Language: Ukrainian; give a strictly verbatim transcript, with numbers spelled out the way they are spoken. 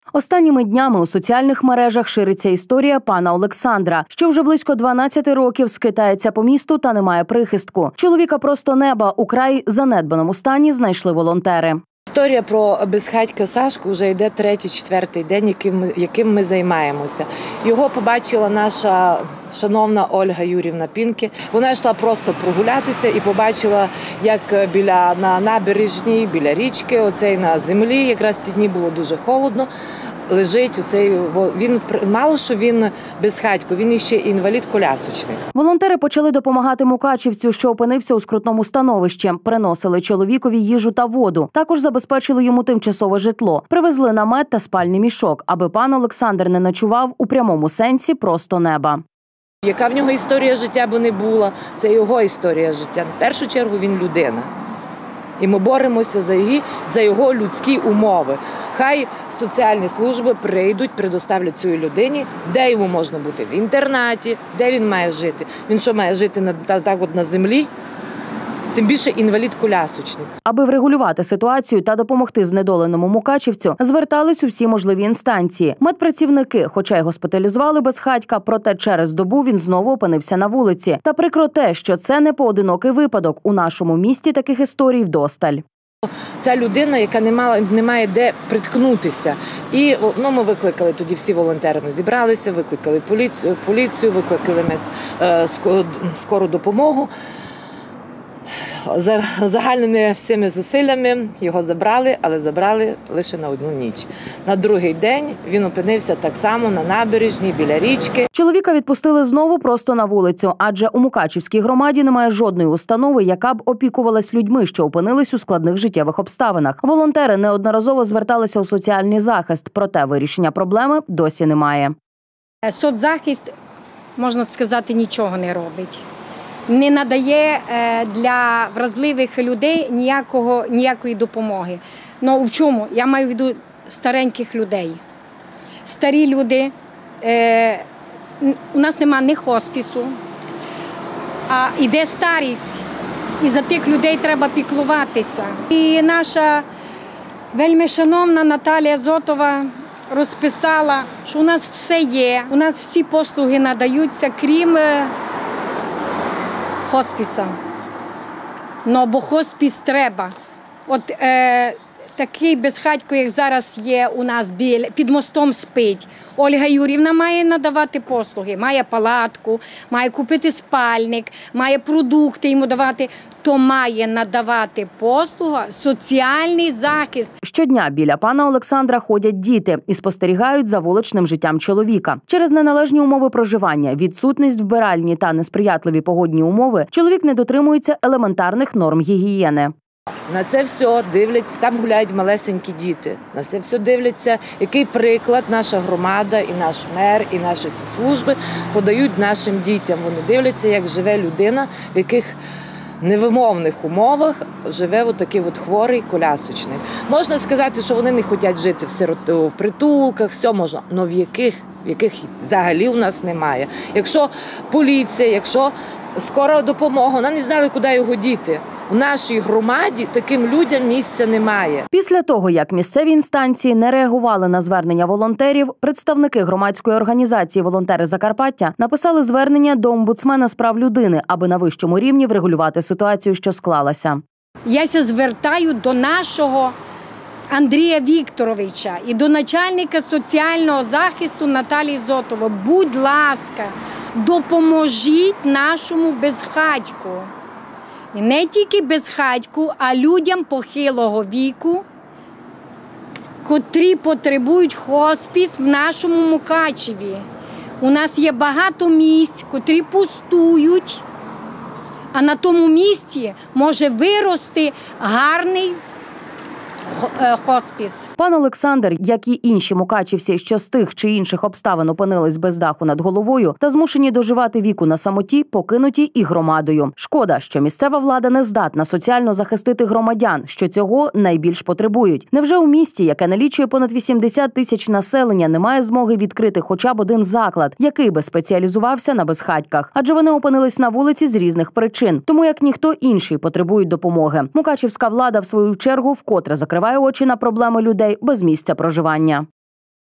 Останніми днями у соціальних мережах шириться історія пана Олександра, що вже близько дванадцяти років скитається по місту та не має прихистку. Чоловіка просто неба у край занедбаному стані знайшли волонтери. Історія про безхатька Сашку вже йде третій-четвертий день, яким ми, яким ми займаємося. Його побачила наша шановна Ольга Юрівна Пінки. Вона йшла просто прогулятися і побачила, як біля на набережній, біля річки, оцей на землі, якраз ті дні було дуже холодно, лежить оцей, він, мало що він безхатько, він іще інвалід-колясочник. Волонтери почали допомагати мукачівцю, що опинився у скрутному становищі. Приносили чоловікові їжу та воду. Також забезпечили йому тимчасове житло. Привезли намет та спальний мішок, аби пан Олександр не ночував у прямому сенсі просто неба. Яка в нього історія життя би не була, це його історія життя. В першу чергу він людина. І ми боремося за його, за його людські умови. Хай соціальні служби прийдуть, предоставлять цій людині, де йому можна бути в інтернаті, де він має жити. Він що, має жити на, так от на землі? Тим більше інвалід-колясочник. Аби врегулювати ситуацію та допомогти знедоленому мукачівцю, звертались у всі можливі інстанції. Медпрацівники, хоча й госпіталізували безхатька, проте через добу він знову опинився на вулиці. Та прикро те, що це не поодинокий випадок. У нашому місті таких історій вдосталь. Ця людина, яка не мала, не має де приткнутися. І ну, ми викликали тоді всі волонтери, ми зібралися, викликали поліцію, поліцію викликали мед, е, скору допомогу. За загальними всіми зусиллями його забрали, але забрали лише на одну ніч. На другий день він опинився так само на набережній, біля річки. Чоловіка відпустили знову просто на вулицю, адже у Мукачівській громаді немає жодної установи, яка б опікувалась людьми, що опинились у складних життєвих обставинах. Волонтери неодноразово зверталися у соціальний захист, проте вирішення проблеми досі немає. Соцзахист, можна сказати, нічого не робить. Не надає для вразливих людей ніякого, ніякої допомоги. Ну, в чому? Я маю в виду стареньких людей. Старі люди, е, у нас немає ні хоспісу, а йде старість, і за тих людей треба піклуватися. І наша вельми шановна Наталія Зотова розписала, що у нас все є, у нас всі послуги надаються, крім хоспіса. Ну, бо хоспіс треба. От е, такий безхатько, як зараз є у нас біля, під мостом спить. Ольга Юрівна має надавати послуги, має палатку, має купити спальник, має продукти йому давати, то має надавати послугу, соціальний захист. Щодня біля пана Олександра ходять діти і спостерігають за вуличним життям чоловіка. Через неналежні умови проживання, відсутність вбиральні та несприятливі погодні умови, чоловік не дотримується елементарних норм гігієни. На це все дивляться, там гуляють малесенькі діти. На це все дивляться, який приклад наша громада, і наш мер, і наші соцслужби подають нашим дітям. Вони дивляться, як живе людина, в яких невимовних умовах живе отакий от хворий колясочний. Можна сказати, що вони не хочуть жити в сироту, в притулках, все можна, але в яких, в яких взагалі у нас немає. Якщо поліція, якщо скора допомога, вона не знала, куди його діти. У нашій громаді таким людям місця немає. Після того, як місцеві інстанції не реагували на звернення волонтерів, представники громадської організації «Волонтери Закарпаття» написали звернення до омбудсмена з прав людини, аби на вищому рівні врегулювати ситуацію, що склалася. Я ся звертаю до нашого Андрія Вікторовича і до начальника соціального захисту Наталії Зотової. Будь ласка, допоможіть нашому безхатьку. І не тільки безхатьку, а людям похилого віку, котрі потребують хоспіс в нашому Мукачеві. У нас є багато місць, котрі пустують, а на тому місці може вирости гарний хоспіс. Пан Олександр, як і інші мукачівці, що з тих чи інших обставин опинились без даху над головою та змушені доживати віку на самоті, покинуті і громадою. Шкода, що місцева влада не здатна соціально захистити громадян, що цього найбільш потребують. Невже у місті, яке налічує понад вісімдесят тисяч населення, немає змоги відкрити хоча б один заклад, який би спеціалізувався на безхатьках? Адже вони опинились на вулиці з різних причин, тому як ніхто інший потребують допомоги. Мукачівська влада, в свою чергу, вкотре закриває очі на проблеми людей без місця проживання.